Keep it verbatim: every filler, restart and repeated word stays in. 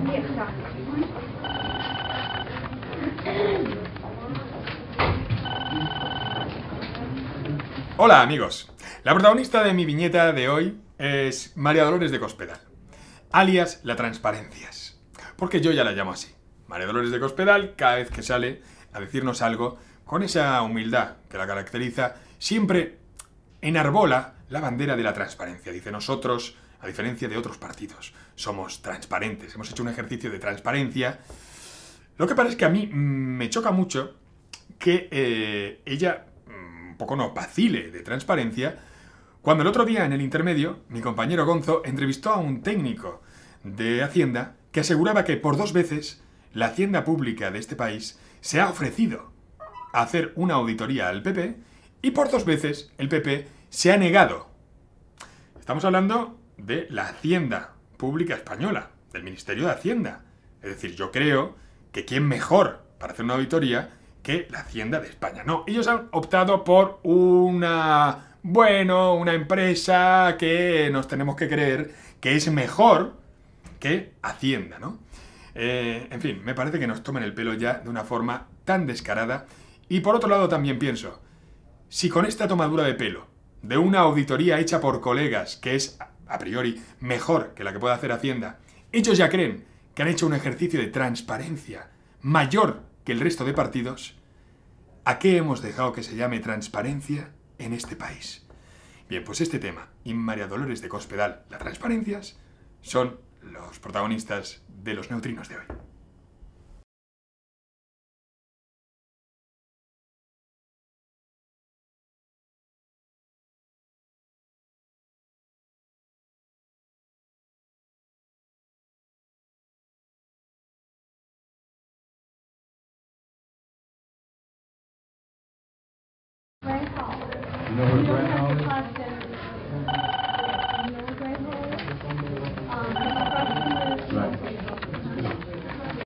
Hola amigos, la protagonista de mi viñeta de hoy es María Dolores de Cospedal, alias La Transparencias, porque yo ya la llamo así. María Dolores de Cospedal, cada vez que sale a decirnos algo, con esa humildad que la caracteriza, siempre enarbola la bandera de la transparencia. Dice: nosotros, a diferencia de otros partidos, somos transparentes, hemos hecho un ejercicio de transparencia. Lo que pasa es que a mí mmm, me choca mucho que eh, ella mmm, un poco no vacile de transparencia, cuando el otro día en el intermedio mi compañero Gonzo entrevistó a un técnico de Hacienda que aseguraba que por dos veces la Hacienda Pública de este país se ha ofrecido a hacer una auditoría al P P y por dos veces el P P se ha negado. Estamos hablando de la Hacienda Pública Española, del Ministerio de Hacienda. Es decir, yo creo que quién mejor para hacer una auditoría que la Hacienda de España. No, ellos han optado por una, bueno, una empresa que nos tenemos que creer que es mejor que Hacienda, ¿no? Eh, en fin, me parece que nos toman el pelo ya de una forma tan descarada. Y por otro lado también pienso, si con esta tomadura de pelo de una auditoría hecha por colegas, que es a priori mejor que la que puede hacer Hacienda, ellos ya creen que han hecho un ejercicio de transparencia mayor que el resto de partidos, ¿a qué hemos dejado que se llame transparencia en este país? Bien, pues este tema y María Dolores de Cospedal, las transparencias, son los protagonistas de los neutrinos de hoy. You know where Brent Hall is?